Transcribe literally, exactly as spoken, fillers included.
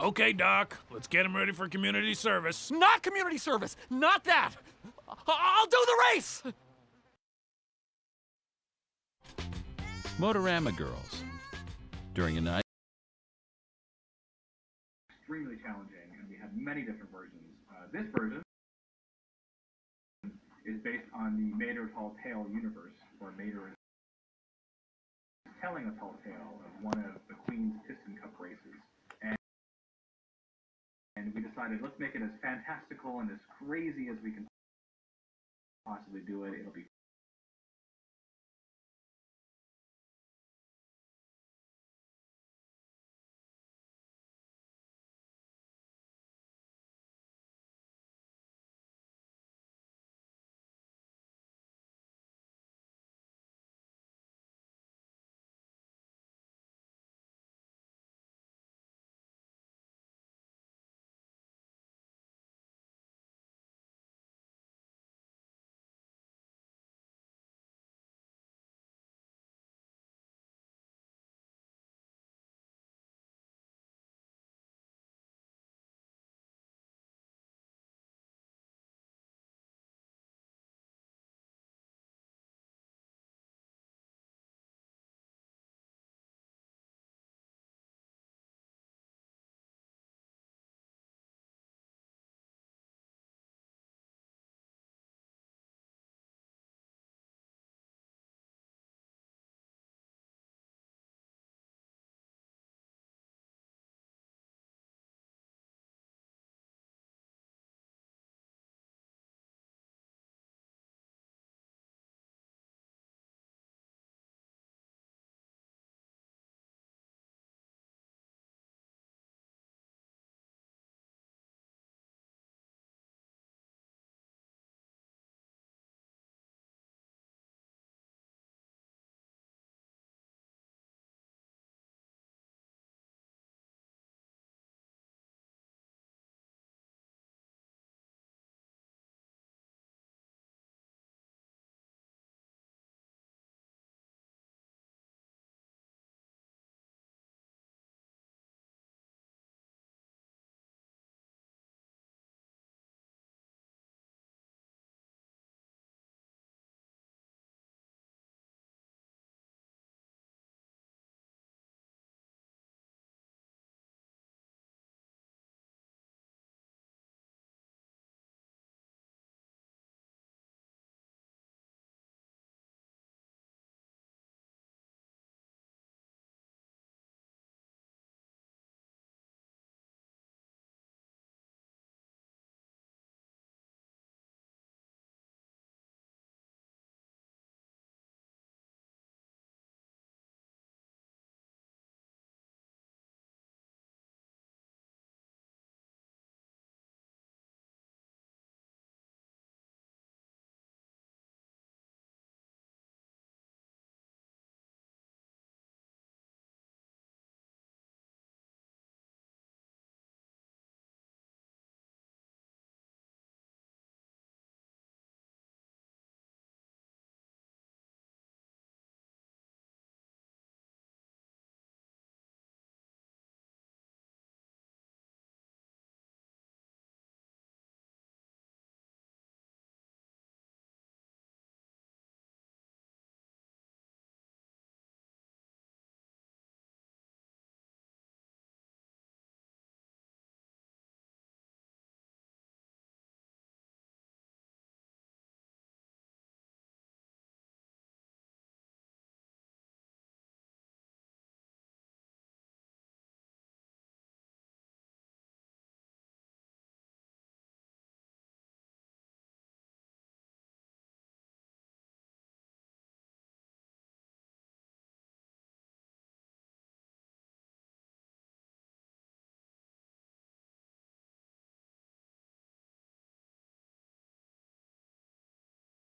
Okay, Doc, let's get him ready for community service. Not community service! Not that! I I'll do the race! Motorama Girls. During a night. Extremely challenging, and we had many different versions. Uh, this version is based on the Mater Tall Tale universe, where Mater is telling a tall tale of one of the Queen's Piston Cup races. And, and we decided, let's make it as fantastical and as crazy as we can possibly do it. It'll be